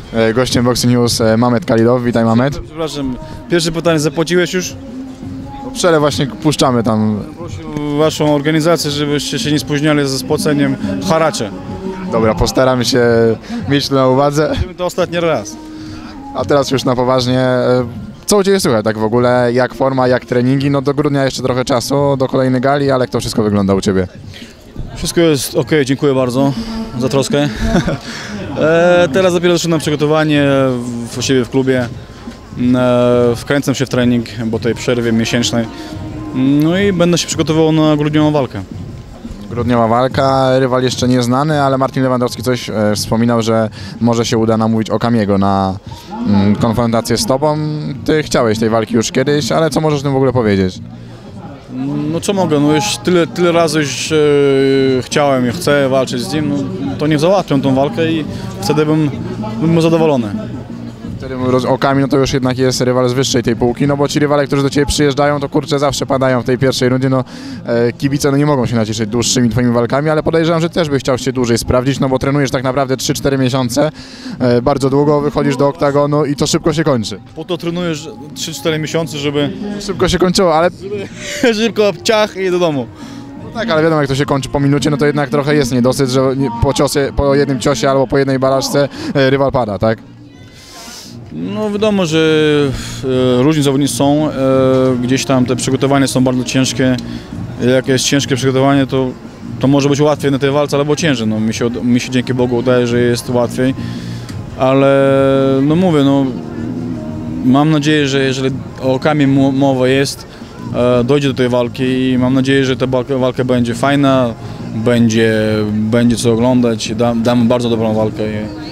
Gościem Boxing News Mamed Khalidow. Witaj, Mamed. Przepraszam, pierwsze pytanie, zapłaciłeś już? Przelew właśnie puszczamy tam. Prosił waszą organizację, żebyście się nie spóźniali ze spłaceniem haracze. Dobra, postaramy się mieć to na uwadze. To ostatni raz. A teraz już na poważnie. Co u Ciebie słychać tak w ogóle? Jak forma, jak treningi? No do grudnia jeszcze trochę czasu, do kolejnej gali, ale jak to wszystko wygląda u Ciebie? Wszystko jest ok, dziękuję bardzo za troskę. Teraz dopiero zaczynam przygotowanie u siebie w klubie. Wkręcam się w trening po tej przerwie miesięcznej. No i będę się przygotowywał na grudniową walkę. Grudniowa walka, rywal jeszcze nieznany, ale Martin Lewandowski coś wspominał, że może się uda namówić Okamiego na konfrontację z Tobą. Ty chciałeś tej walki już kiedyś, ale co możesz o tym w ogóle powiedzieć? No co mogę, no już tyle razy już chciałem i chcę walczyć z nim, no, to niech załatwią tą walkę i wtedy bym był zadowolony. Wtedy Okami, no to już jednak jest rywal z wyższej tej półki, no bo ci rywale, którzy do Ciebie przyjeżdżają, to kurczę zawsze padają w tej pierwszej rundzie, no kibice no nie mogą się nacieszyć dłuższymi Twoimi walkami, ale podejrzewam, że też by chciał się dłużej sprawdzić, no bo trenujesz tak naprawdę 3-4 miesiące, bardzo długo wychodzisz do oktagonu i to szybko się kończy. Po to trenujesz 3-4 miesiące, żeby Szybko się kończyło, ale... szybko ciach i do domu. No tak, ale wiadomo, jak to się kończy po minucie, no to jednak trochę jest niedosyt, że po jednym ciosie albo po jednej balażce rywal pada, tak? No wiadomo, że różni zawodnicy są, gdzieś tam te przygotowania są bardzo ciężkie. Jak jest ciężkie przygotowanie, to może być łatwiej na tej walce, albo ciężej. No, mi się dzięki Bogu udaje, że jest łatwiej, ale no mówię, no mam nadzieję, że jeżeli o Okami mowa jest, dojdzie do tej walki i mam nadzieję, że ta walka będzie fajna, będzie co oglądać, damy bardzo dobrą walkę.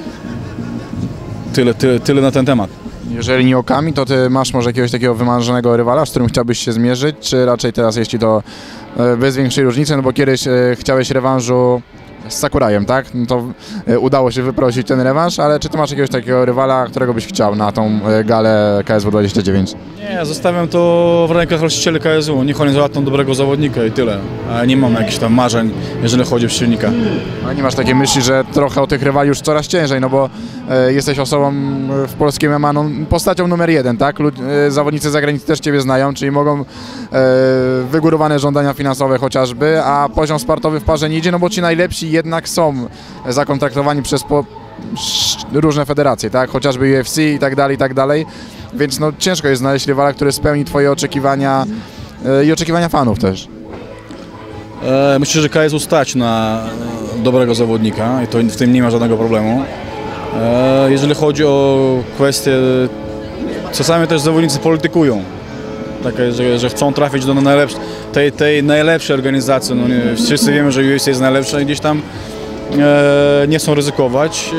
Tyle na ten temat. Jeżeli nie Okami, to Ty masz może jakiegoś takiego wymarzonego rywala, z którym chciałbyś się zmierzyć, czy raczej teraz jest Ci to bez większej różnicy, no bo kiedyś chciałeś rewanżu z Sakurajem, tak? No to udało się wyprosić ten rewanż, ale czy Ty masz jakiegoś takiego rywala, którego byś chciał na tą galę KSW 29? Nie, zostawiam to w rękach właścicieli KSW, niech oni załatwią dobrego zawodnika i tyle. A nie mam jakichś tam marzeń, jeżeli chodzi o przeciwnika. Ale nie masz takiej myśli, że trochę o tych rywali już coraz ciężej, no bo jesteś osobą w polskim MMA, no, postacią numer 1, tak? Zawodnicy z zagranicy też Ciebie znają, czyli mogą wygórowane żądania finansowe chociażby, a poziom sportowy w parze nie idzie, no bo ci najlepsi jednak są zakontraktowani przez różne federacje, tak? Chociażby UFC i tak dalej, więc no ciężko jest znaleźć rywala, który spełni Twoje oczekiwania i oczekiwania fanów też. Myślę, że KSW stać na dobrego zawodnika i to w tym nie ma żadnego problemu. Jeżeli chodzi o kwestie, czasami też zawodnicy politykują, takie, że chcą trafić do tej najlepszej organizacji. No nie, wszyscy wiemy, że UFC jest najlepsza i gdzieś tam nie chcą ryzykować.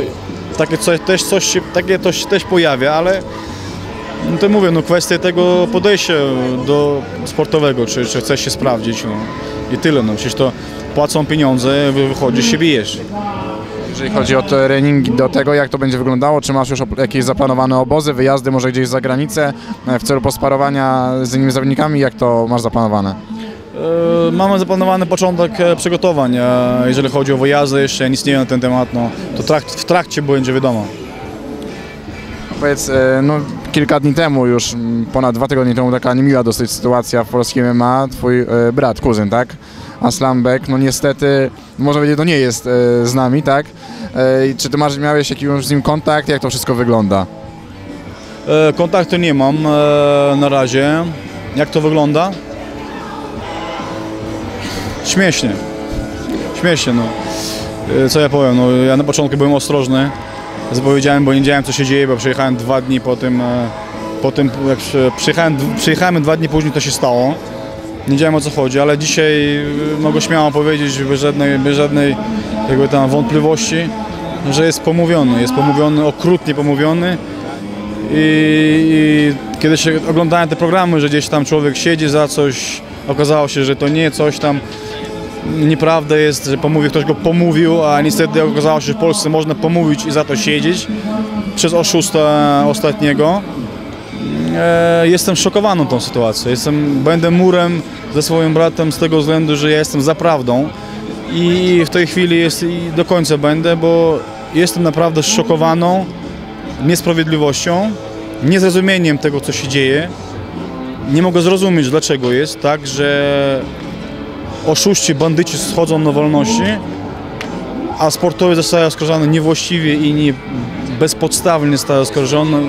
Takie coś też pojawia, ale no to mówię, no kwestia tego podejścia do sportowego, czy chcesz się sprawdzić, no i tyle, no przecież to płacą pieniądze, wychodzisz, się bijesz. Jeżeli chodzi o treningi do tego, jak to będzie wyglądało, czy masz już jakieś zaplanowane obozy, wyjazdy może gdzieś za granicę w celu posparowania z innymi zawodnikami, jak to masz zaplanowane? Mamy zaplanowany początek przygotowań, jeżeli chodzi o wyjazdy, jeszcze nic nie wiem na ten temat, no to w trakcie będzie wiadomo. Powiedz, no kilka dni temu już, ponad 2 tygodnie temu, taka niemiła dosyć sytuacja w polskim MMA, twój brat, kuzyn, tak? Aslanbek, no niestety, można powiedzieć, to nie jest z nami, tak? Czy ty miałeś jakiś z nim kontakt? Jak to wszystko wygląda? Kontaktu nie mam na razie. Jak to wygląda? Śmiesznie. Śmiesznie, no. Co ja powiem, no ja na początku byłem ostrożny. Zapowiedziałem, bo nie wiedziałem, co się dzieje, bo przyjechałem 2 dni po tym jak przyjechałem 2 dni później, to się stało. Nie wiedziałem, o co chodzi, ale dzisiaj mogę śmiało powiedzieć, bez żadnej jakby tam wątpliwości, że jest pomówiony, okrutnie pomówiony i kiedy się oglądałem te programy, że gdzieś tam człowiek siedzi za coś, okazało się, że to nie coś tam, nieprawda jest, że ktoś go pomówił, a niestety okazało się, że w Polsce można pomówić i za to siedzieć przez oszusta ostatniego. Jestem szokowany tą sytuacją. Będę murem ze swoim bratem z tego względu, że ja jestem za prawdą i w tej chwili i do końca będę, bo jestem naprawdę szokowany niesprawiedliwością, niezrozumieniem tego, co się dzieje. Nie mogę zrozumieć, dlaczego jest tak, że oszuści, bandyci schodzą na wolności, a sportowiec zostaje oskarżony niewłaściwie i bezpodstawnie zostaje oskarżony.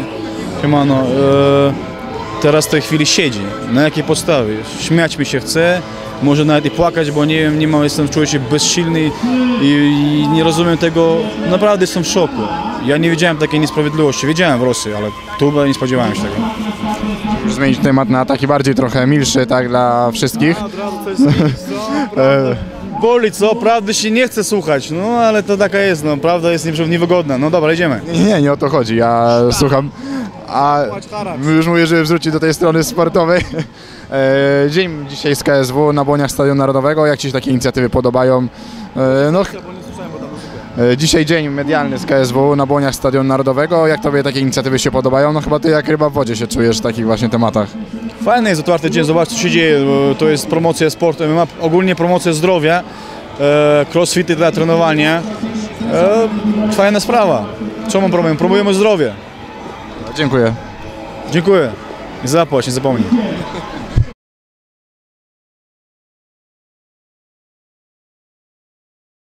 Teraz w tej chwili siedzi. Na jakiej podstawie? Śmiać mi się chce, może nawet i płakać, bo nie wiem, czuję się bezsilny i nie rozumiem tego. Naprawdę jestem w szoku. Ja nie widziałem takiej niesprawiedliwości. Wiedziałem w Rosji, ale tu nie spodziewałem się tego. Zmienić temat na taki bardziej trochę milszy, tak, dla wszystkich. Boli, co? Prawdy się nie chce słuchać, no ale to taka jest, no, prawda jest niewygodna. No dobra, idziemy. Nie o to chodzi, ja słucham. A już mówię, że wrócić do tej strony sportowej. Dzień dzisiaj z KSW na błoniach Stadionu Narodowego. Jak Ci się takie inicjatywy podobają? Dzisiaj dzień medialny z KSW na błoniach Stadionu Narodowego. Jak Tobie takie inicjatywy się podobają? No chyba Ty jak ryba w wodzie się czujesz w takich właśnie tematach. Fajny jest otwarty dzień, zobacz co się dzieje. To jest promocja sportu, MMA, ogólnie promocja zdrowia, crossfity dla trenowania. Fajna sprawa. Co mam problem? Promujemy zdrowie. Dziękuję. Dziękuję. Nie zapłać, nie zapomnij.